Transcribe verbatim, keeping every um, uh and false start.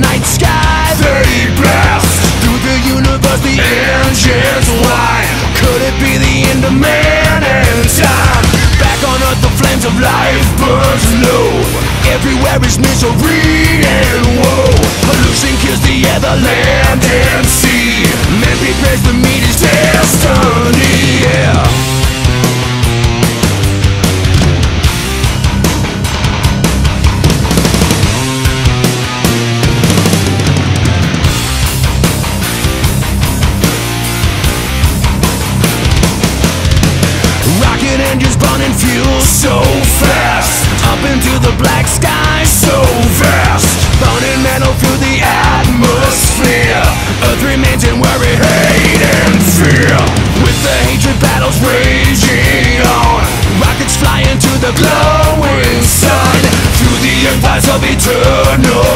night sky they blast. Through the universe the engines whine. Could it be the end of man and time? Back on earth the flames of life burns low. Everywhere is misery and woe. Pollution kills the air, the land and sea. Man prepares to meet his destiny, yeah. Rocket engines burning fuel so fast. Up into the black sky so vast. Burning metal through the atmosphere. Earth remains in worry, hate and fear. With the hatred battles raging on. Rockets fly into the glowing sun. Through the empires of eternal